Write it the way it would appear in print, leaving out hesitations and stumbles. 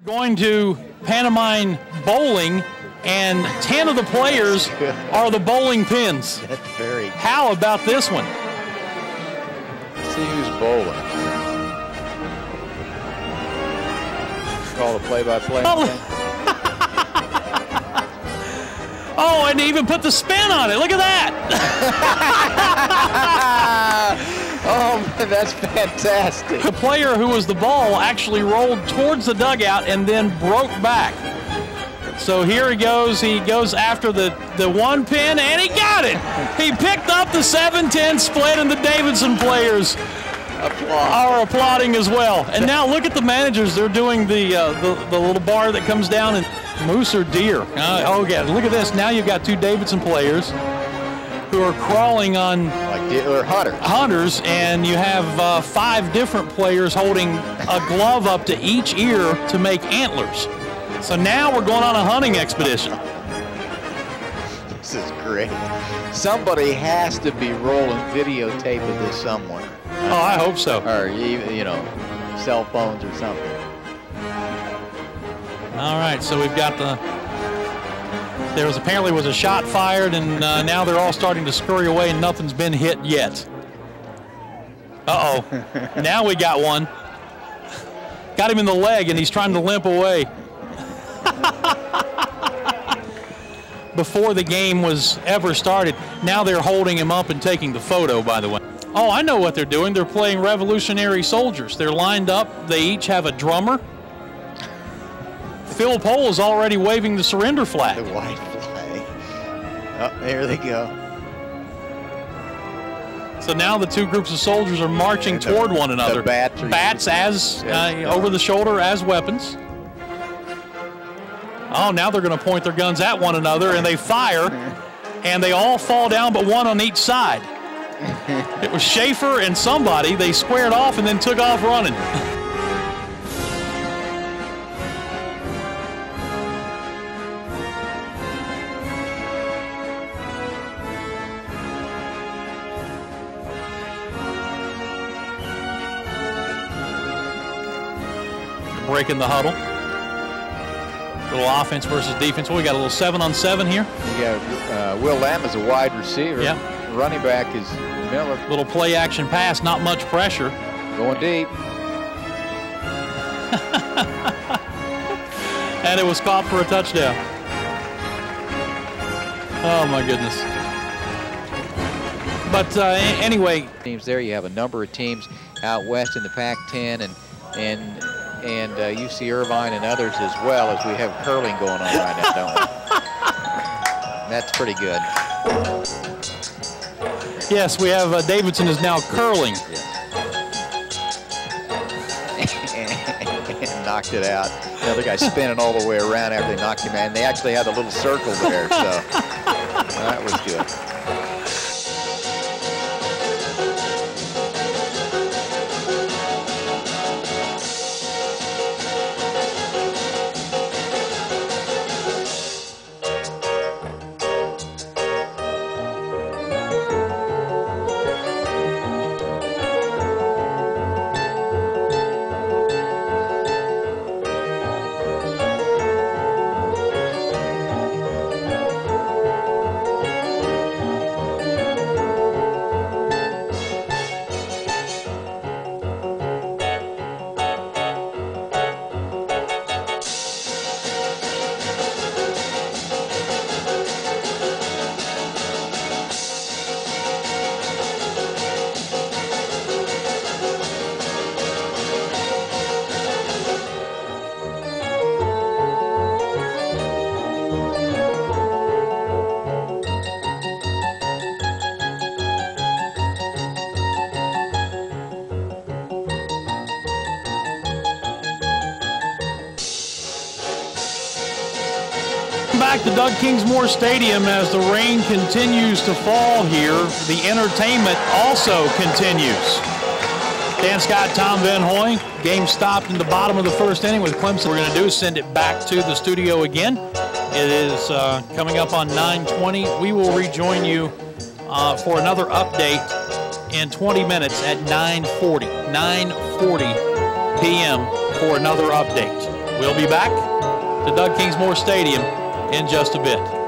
Going to pantomime bowling, and 10 of the players are the bowling pins. That's very. How about this one? Let's see who's bowling. Call the play-by-play. Oh, and they even put the spin on it. Look at that. Oh, man, that's fantastic. The player who was the ball actually rolled towards the dugout and then broke back. So here he goes after the one pin, and he got it. He picked up the 7-10 split, and the Davidson players are applauding as well. And now look at the managers. They're doing the little bar that comes down, and moose or deer. Oh, yeah, look at this. Now you've got two Davidson players who are crawling on or hunters, and you have 5 different players holding a glove up to each ear to make antlers. So now we're going on a hunting expedition. This is great. Somebody has to be rolling videotape of this somewhere. Oh, I hope so. Or even, you know, cell phones or something. All right, so we've got there was apparently a shot fired, and now they're all starting to scurry away, and nothing's been hit yet. Uh-oh. Now we got one. Got him in the leg, and he's trying to limp away. Before the game was ever started, now they're holding him up and taking the photo, by the way. Oh, I know what they're doing. They're playing Revolutionary Soldiers. They're lined up. They each have a drummer. Phil Pohl is already waving the surrender flag. The white flag. Oh, there they go. So now the two groups of soldiers are marching toward one another. The bats as over the shoulder as weapons. Oh, now they're going to point their guns at one another, and they fire, and they all fall down but one on each side. It was Schaefer and somebody. They squared off and then took off running. Breaking the huddle. Little offense versus defense. Well, we got a little 7-on-7 here. You got Will Lamb as a wide receiver. Yeah. Running back is Miller. Little play action pass, not much pressure. Going deep. And it was caught for a touchdown. Oh my goodness. But anyway. Teams there, you have a number of teams out west in the Pac-10 and UC Irvine and others as well, as we have curling going on right now, don't we? That's pretty good. Yes, we have Davidson is now curling. And knocked it out. The other guy spinning all the way around after they knocked him out. And they actually had a little circle there, so that was good. Back to Doug Kingsmore Stadium as the rain continues to fall here. The entertainment also continues. Dan Scott, Tom Van Hoy. Game stopped in the bottom of the first inning with Clemson. What we're going to do is send it back to the studio again. It is coming up on 9:20. We will rejoin you for another update in 20 minutes at 9:40 p.m. for another update. We'll be back to Doug Kingsmore Stadium in just a bit.